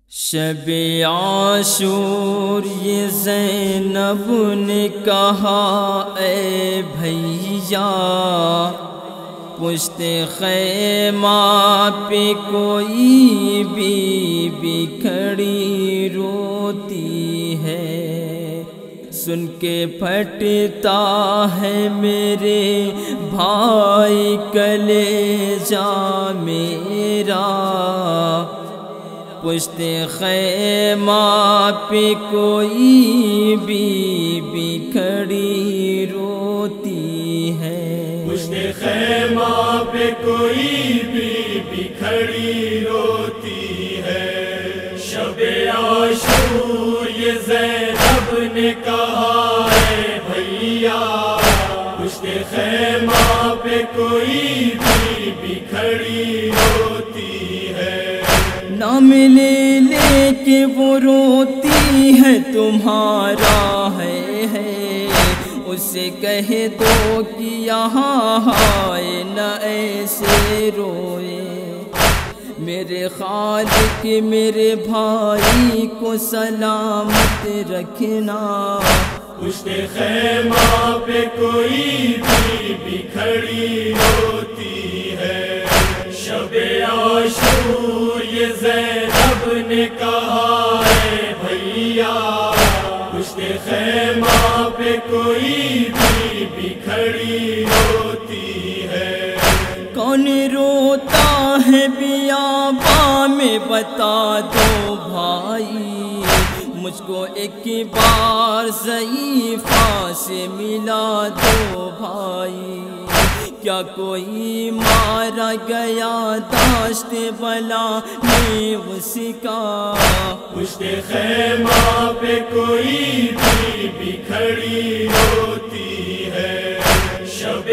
شب عاشور یہ زینب نے کہا اے بھیا، پشت خیمہ پہ کوئی بی بی کھڑی روتی ہے، سن کے پھٹتا ہے میرے بھائی کلیجہ میرا، پشت خیمہ پہ کوئی بی بی کھڑی روتی ہے، پشت خیمہ پہ کوئی بی بی کھڑی روتی ہے۔ شب عاشور یہ زینب نے کہا اے بھیا، پشت خیمہ پہ کوئی بی بی کھڑی روتی ہے۔ نام لے لے کے وہ روتی ہے تمہارا ہے، اسے کہہ دو کہ یہاں ہائے نہ ایسے روئے، میرے خالق میرے بھائی کو سلامت رکھنا، پشت خیمہ پہ کوئی بی بی کھڑی روتی ہے۔ شب عاشور یہ زینب نے کہا اے بھیا، پشت خیمہ پہ کوئی بی بی کھڑی روتی ہے۔ کون روتا ہے بیاباں میں بتا دو بھائی، مجھ کو ایک بار ضعیفہ سے ملا دو بھائی، کیا کوئی مارا گیا داشت بلا میں اس کا، پشت خیمہ پہ کوئی بی بی کھڑی روتی ہے۔ شب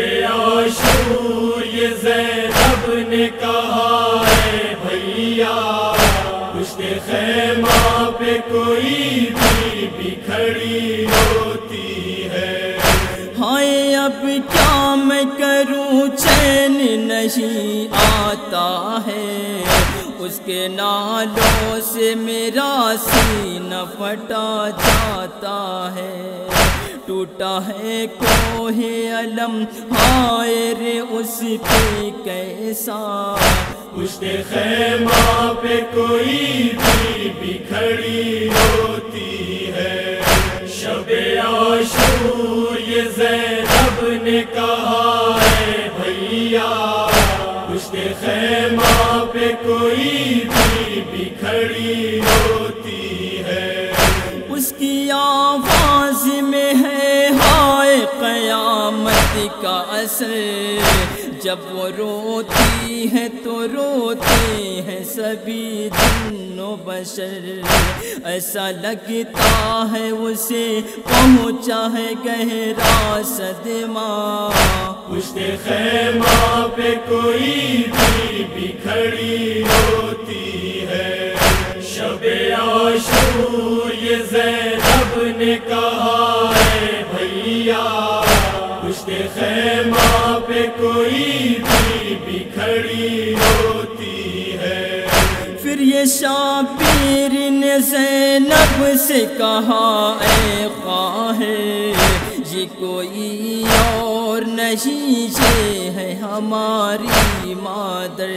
عاشور یہ زینب نے کہا اے بھیا، پشت خیمہ پہ کوئی بی بی کھڑی روتی ہے۔ ہائے اب کیا میں کروں چین نہیں آتا ہے، اس کے نالوں سے میرا سینہ پھٹا جاتا ہے، ٹوٹا ہے کوہ علم ہائے رے اس پہ کیسا، پشت خیمہ پہ کوئی بی بی کھڑی روتی ہے۔ شب عاشور یہ زینب نے کہا اے بھیا، پشت خیمہ پہ کوئی بی بی کھڑی روتی ہے۔ اس کی آواز میں ہے ہائے قیامت کا اثر، جب وہ روتی ہے تو روتے ہیں سبھی جن و بشر، ایسا لگتا ہے اسے پہنچا ہے گہرا صدمہ، پشت خیمہ پہ کوئی بی بی کھڑی روتی ہے۔ شب عاشور یہ زینب نے کہا اے بھیا، پشت خیمہ پہ کوئی بی بی کھڑی روتی ہے۔ پھر یہ شابیر نے زینب سے کہا اے خواہے، یہ کوئی اور نہیں یہ ہے ہماری مادر،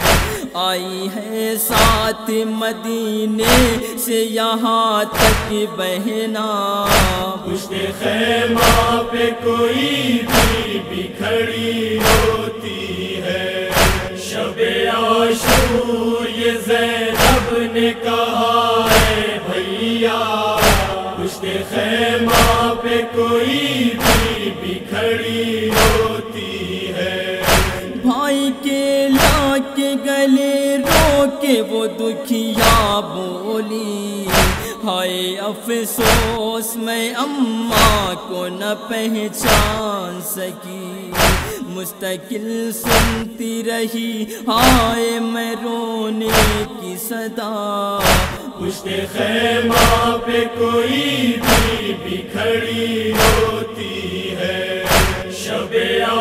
آئی ہے ساتھ مدینے سے یہاں تک بہنا، پشت خیمہ پہ کوئی بی بی کھڑی روتی ہے۔ شب عاشور یہ زینب نے کہا اے بھیا، پشت خیمہ پہ کوئی بی بی کھڑی روتی ہے۔ بھائی کے لا کے گلے رو کے وہ دکھیا بولی، ہائے افسوس میں اماں کو نہ پہچان سکی، مستقل سنتی رہی ہائے میں رونے کی صدا، پشت خیمہ پہ کوئی بی بی کھڑی روتی ہے۔ شب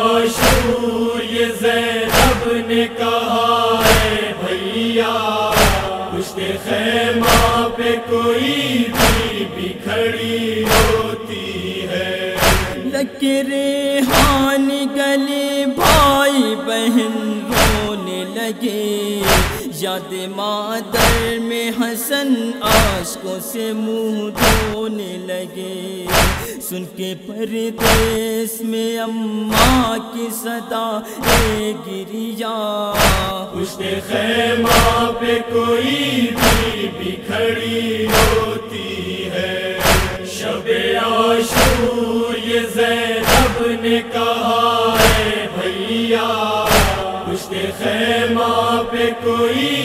عاشور یہ زینب نے کہا اے بھیا، پشت خیمہ پہ کوئی بھی کھڑی ہوتی ہے، لکے ریحان گلے بھائی بہن رونے لگے، یاد مادر میں حسن عاشقوں سے منہ دھونے لگے، سن کے پردیس میں اماں کی صدا گریا، پشت خیمہ پہ کوئی بھی کھڑی ہوتی ہے، شب عاشور یہ زینب نے کہا ہے بھیا، پشت خیمہ پہ کوئی